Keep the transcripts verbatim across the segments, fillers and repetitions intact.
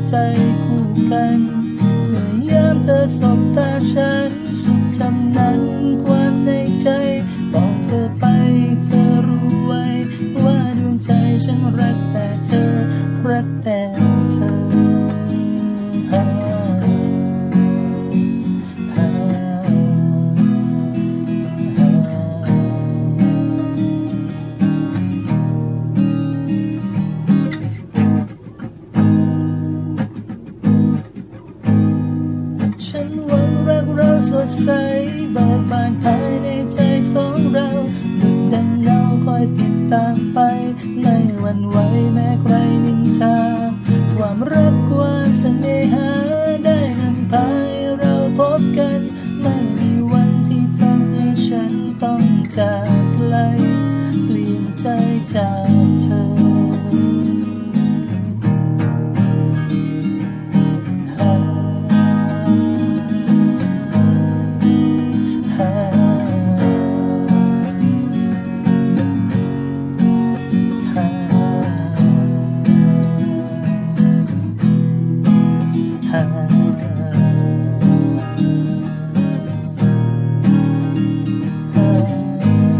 ใจคู่กันเมื่อยามเธอสบตาฉันสุดช้ำนั้นความในใจบอกเธอไปเธอรู้ไว้ว่าดวงใจฉันรักแต่เธอรักแต่เธอฉันหวังรักเราสดใสเบิกบานภายในใจสองเราดุจดังเงาคอยติดตามไปในวันไหวแม้ใครนินทาความรักความเสน่หาได้นำพาให้เราพบกันไม่มีวันที่ทำให้ฉันต้องจากไกลเปลี่ยนใจจากเธอ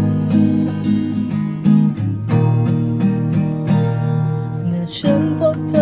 ฉันพบเธอ